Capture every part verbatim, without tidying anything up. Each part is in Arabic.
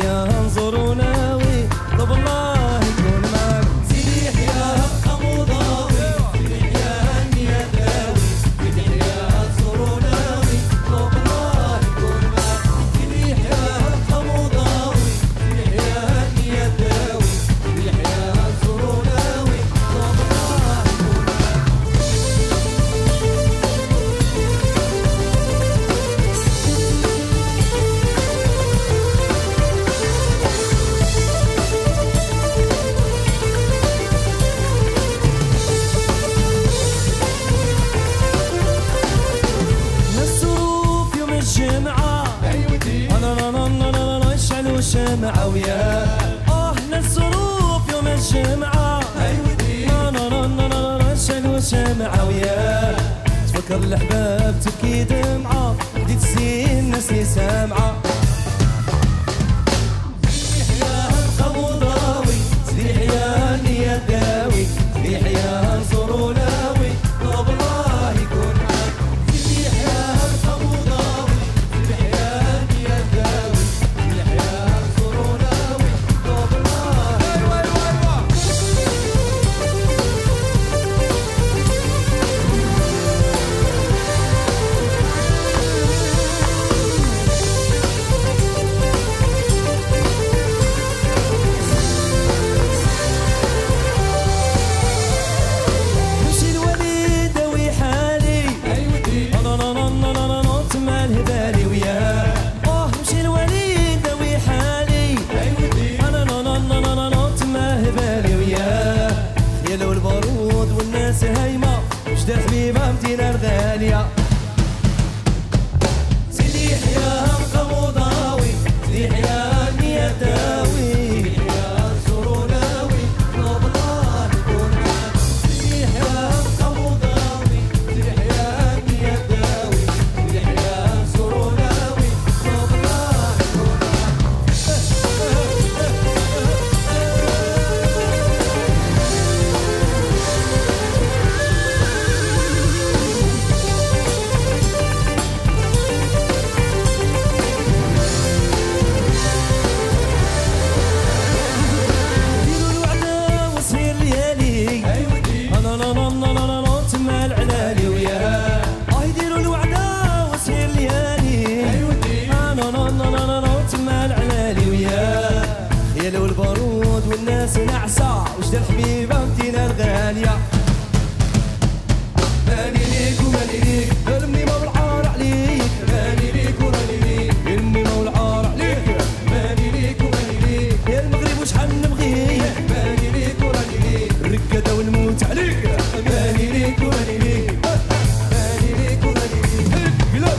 يحيى انظر وناوي طب الله يكون معك سيدي يحيى قموضاوي سيدي يحيى النية داوي سيدي يحيى انظر وناوي طب الله يكون معك سيدي يحيى قموضاوي سيدي يحيى النية داوي سيدي يحيى انظر وناوي طب الله يكون شمعة ويا اه للظروف يوم الجمعة ايودي نا نا نا نا نا نشعلوا شمعة ويا تفكر الأحباب تبكي دمعة بديت تسين الناس اللي سامعة سيدي يحيى القموضاوي سيدي يحيى النية داوي سيدي يحيى انصر وناوي طب الله يكون معاك سيدي يحيى القموضاوي سيدي يحيى النية داوي سيدي يحيى انصر وناوي طب الله ايوه ايوه ايوه نمشي الوليد دوي حالي ايودي انا نا نا نا نا نا تما الهبالي وياه اه نمشي الوليد دوي حالي ايودي انا نا نا نا نا نا تما الهبالي وياه يا لو البارود والناس هايمه وجد حبيبه مدينه الغاليه سيدي يحيى القموضاوي سيدي يحيى النية داوي سيدي يحيى انصر وناوي طب الله يكون معاك سيدي يحيى القموضاوي سيدي يحيى النية داوي سيدي يحيى انصر وناوي طب الله يكون ديروا الوعدة وسهير ليالي ايودي انا نا نا نا نا نا تما العلالي وياه اه ديروا الوعدة وسهير ليالي ايودي انا نا نا نا نا نا تما العلالي وياه يا لو البارود والناس نعسة وجد الحبيبة مدينة الغالية ماني ليك وماني ليك ارمي ما بالعار عليك ماني ليك وماني ليك ارمي ما بالعار عليك ماني ليك وماني ليك يا المغرب وشحال نبغيك ماني ليك وراني ليك الركادة والموت عليك ماني ليك وراني ليك ماني ليك وراني ليك بلاد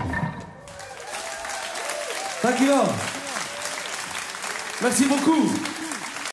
Dankjewel. Merci beaucoup.